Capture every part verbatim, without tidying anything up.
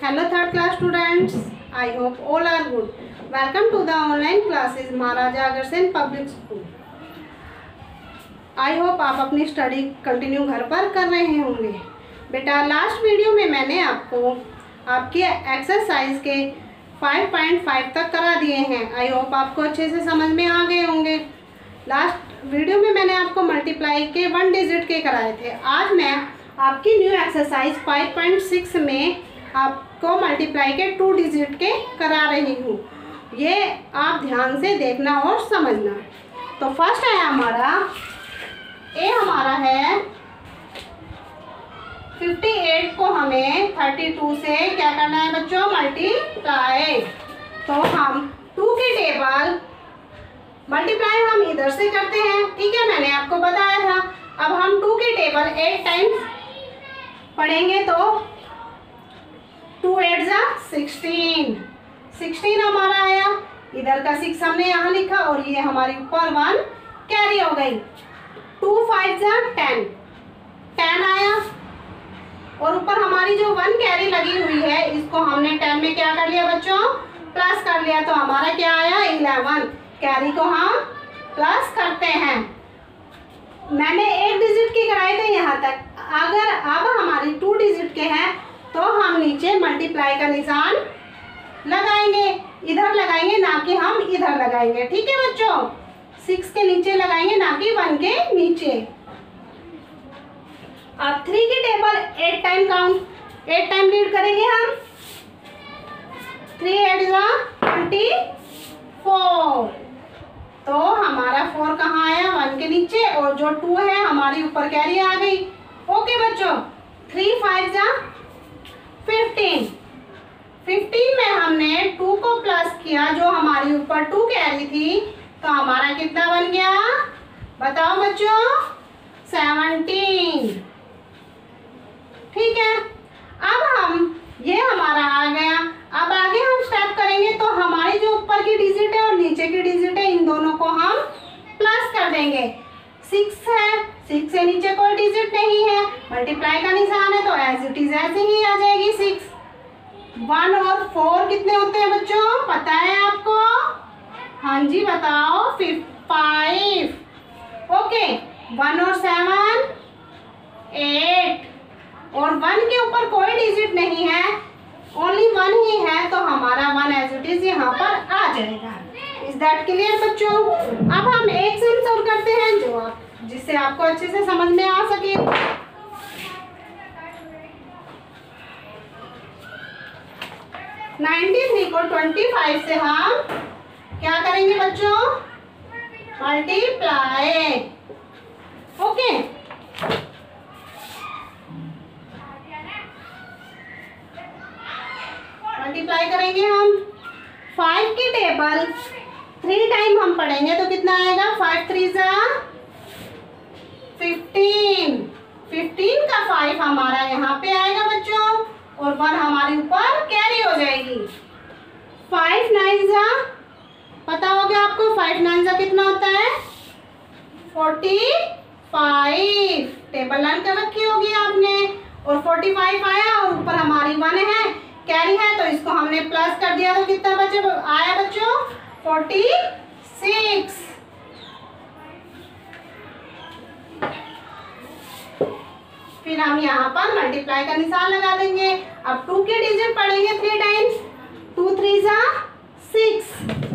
Hello third class students. I hope all are good. Welcome to the online classes Maharaja Agrasen public school. I hope आप अपनी study continue घर पर कर रहे होंगे. बेटा लास्ट वीडियो में मैंने आपको आपकी एक्सरसाइज के फाइव पॉइंट फाइव तक करा दिए हैं. आई होप आपको अच्छे से समझ में आ गए होंगे. लास्ट वीडियो में मैंने आपको मल्टीप्लाई के वन डिजिट के कराए थे. आज मैं आपकी new exercise five point six में आपको मल्टीप्लाई के टू डिजिट के करा रही हूँ. ये आप ध्यान से देखना और समझना. तो फर्स्ट है हमारा ए हमारा है फिफ्टी एट को हमें थर्टी टू से क्या करना है बच्चों, मल्टीप्लाई. तो हम टू की टेबल मल्टीप्लाई हम इधर से करते हैं. ठीक है, मैंने आपको बताया था. अब हम टू की टेबल एट टाइम्स पढ़ेंगे तो टू एट जा सिक्सटीन. सिक्सटीन हमारा आया. इधर का सिक्स हमने यहाँ लिखा और ये हमारी ऊपर वन कैरी हो गई. टू फाइव जा टेन. टेन आया और ऊपर हमारी जो वन कैरी लगी हुई है इसको हमने टेन में क्या कर लिया बच्चों, प्लस कर लिया. तो हमारा क्या आया इलेवन. कैरी को हम प्लस करते हैं. मैंने एक डिजिट की कराई थे यहाँ तक. अगर अब हमारी टू डिजिट के हैं तो हम नीचे मल्टीप्लाई का निशान लगाएंगे. इधर लगाएंगे ना कि हम इधर लगाएंगे. ठीक है बच्चों, सिक्स के नीचे लगाएंगे ना कि वन के नीचे. अब थ्री की table eight time count eight time read करेंगे हम. थ्री एट जा ट्वेंटी फोर. तो हमारा फोर कहाँ आया, वन के नीचे. और जो टू है हमारी ऊपर कैरी आ गई. ओके बच्चों, थ्री फाइव जा फिफ्टीन. फिफ्टीन में हमने टू को प्लस किया, जो हमारी ऊपर टू कैरी थी. तो हमारा कितना बन गया बताओ बच्चों, सेवनटीन. ठीक है, अब हम ये हमारा आ गया. अब आगे हम स्टेप करेंगे तो हमारी जो ऊपर की डिजिट है और नीचे की डिजिट है इन दोनों को हम प्लस कर देंगे. सिक्स है, सिक्स से नीचे कोई डिजिट नहीं है, मल्टीप्लाई का निशान है तो एज इट इज ऐसे ही आ जाएगी सिक्स. वन और फोर कितने होते हैं बच्चों, पता है आपको? हाँ जी बताओ, फाइव. ओके, वन और सेवन एट. और वन के ऊपर कोई डिजिट नहीं है, ओनली वन ही है. तो हमारा वन एज इट इज यहाँ पर आ जाएगा. इज दैट क्लियर बच्चों? अब हम एक सम सॉल्व करते हैं जो आप जिससे आपको अच्छे से समझ में आ सके. नाइन्टी थ्री को ट्वेंटी फाइव से हम क्या करेंगे बच्चों, मल्टीप्लाई. ओके, मल्टीप्लाई करेंगे हम. फाइव की टेबल थ्री टाइम हम पढ़ेंगे तो कितना आएगा, फाइव थ्री जा फिफ्टीन. फिफ्टीन का फाइव हमारा यहाँ पे आएगा बच्चों और वन हमारे ऊपर कैरी हो जाएगी. फाइव नाइन जा, पता होगा आपको फाइव नाइन जा कितना होता है, फोर्टी फाइव. टेबल लाइन कर रखी होगी आपने. और फोर्टी फाइव आया और ऊपर हमारी वन है, कैरी है, तो इसको हमने प्लस कर दिया तो कितना बचे आया बच्चों, फोर्टी सिक्स. फिर हम यहाँ पर मल्टीप्लाई का निशान लगा देंगे. अब टू के डिजिट पढ़ेंगे थ्री टाइम्स. टू थ्री जा सिक्स.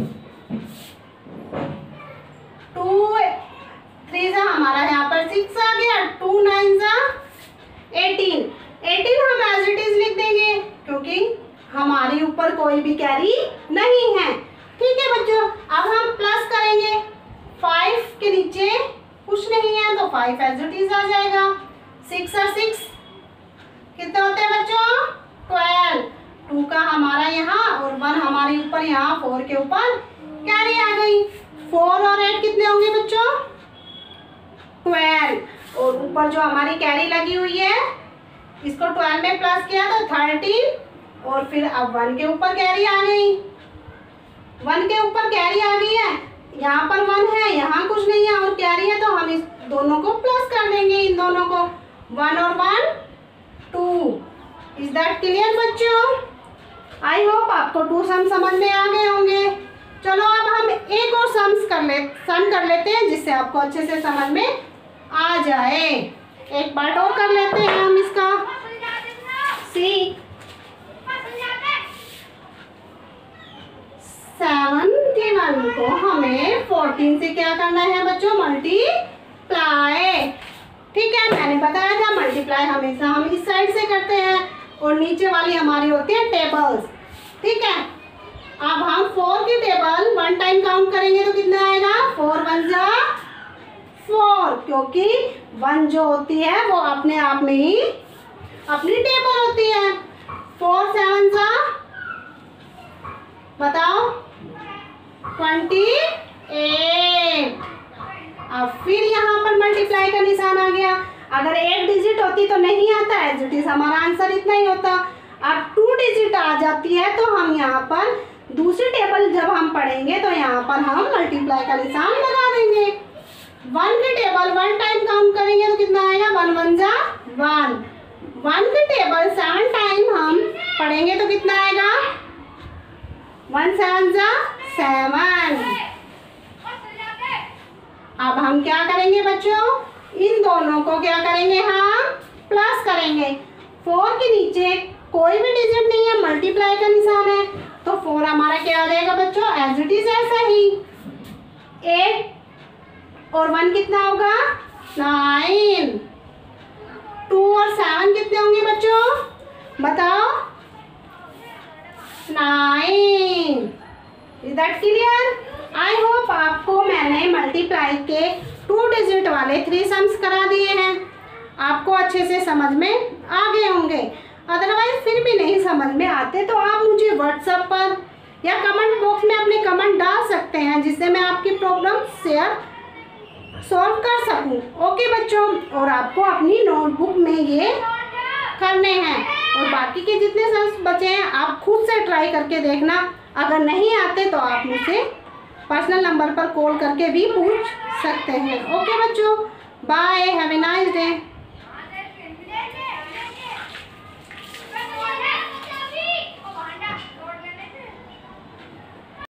टू थ्री जा हमारा यहाँ पर सिक्स आ गया. टू नाइन जा एटीन. एटीन हम एज इट इज लिख देंगे क्योंकि हमारे ऊपर कोई भी कैरी नहीं है. ठीक है बच्चों, अब हम प्लस करेंगे. फाइव के नीचे कुछ नहीं है तो फाइव एज इट इज आ जाएगा. सिक्स और सिक्स कितने होते हैं बच्चों, ट्वेल्व. टू का हमारा यहाँ और वन हमारे ऊपर यहाँ फोर के ऊपर कैरी आ गई. फोर और एट कितने होंगे बच्चों, ट्वेल्व. और ऊपर जो हमारी कैरी लगी हुई है इसको ट्वेल्व में प्लस किया तो थर्टीन. और फिर अब वन के ऊपर कैरी आ गई. वन के ऊपर कैरी आ गई है, यहाँ पर वन है, यहाँ कुछ नहीं है और कैरी है, तो हम इस दोनों को प्लस कर देंगे. इन दोनों को वन और one two. Is that clear बच्चों? आई होप आपको टू सम समझ में आ गए होंगे। चलो अब हम एक और सम्स कर ले सम कर लेते हैं जिससे आपको अच्छे से समझ में आ जाए। एक पार्ट और कर लेते हैं हम इसका। सी सेवेंटी वन को हमें फोर्टीन से क्या करना है बच्चों, मल्टीप्लाई। ठीक है, मैंने बताया था मल्टीप्लाई हमेशा हम इस साइड से करते हैं और नीचे वाली हमारी होती है टेबल्स। ठीक है, अब हम फोर की टेबल वन टाइम काउंट करेंगे तो कितना आएगा, फोर वन जा फोर, क्योंकि वन जो होती है वो अपने आप में ही अपनी टेबल होती है। फोर सेवन जा बताओ ट्वेंटी एट। अब फिर यहाँ पर मल्टीप्लाई का निशान आ गया। अगर एक डिजिट होती तो नहीं आता है, एज इट इज हमारा आंसर इतना ही होता। अब टू डिजिट आ जाती है तो हम यहाँ पर दूसरी टेबल जब हम पढ़ेंगे तो यहाँ पर हम मल्टीप्लाई का निशान लगा देंगे। वन की टेबल वन टाइम काउंट करेंगे तो कितना आएगा, वन वन जा वन। वन की टेबल सेवन टाइम हम पढ़ेंगे तो कितना आएगा, वन सेवन जा सेवन। अब हम क्या करेंगे बच्चों, इन दोनों को क्या करेंगे, हम प्लस करेंगे। फोर के नीचे कोई भी डिजिट नहीं है, मल्टीप्लाई का निशान है, तो फोर हमारा क्या आ जाएगा बच्चों, एज इट इज ऐसा ही। एट और वन कितना होगा, नाइन। टू और सेवन कितने होंगे बच्चों, बताओ, nine. Is that clear? I hope आपको मैंने मल्टीप्लाई के टू डिजिट वाले थ्री सम्स करा दिए हैं, आपको अच्छे से समझ में आ गए होंगे। अदरवाइज फिर भी नहीं समझ में आते तो आप मुझे व्हाट्सएप पर या कमेंट बॉक्स में अपने कमेंट डाल सकते हैं, जिससे मैं आपकी प्रॉब्लम शेयर सॉल्व कर सकूं। ओके बच्चों, और आपको अपनी नोटबुक में ये करने हैं और बाकी के जितने सम्स बचे हैं आप खुद से ट्राई करके देखना। अगर नहीं आते तो आप मुझसे पर्सनल नंबर पर कॉल करके भी पूछ सकते हैं। ओके बच्चों।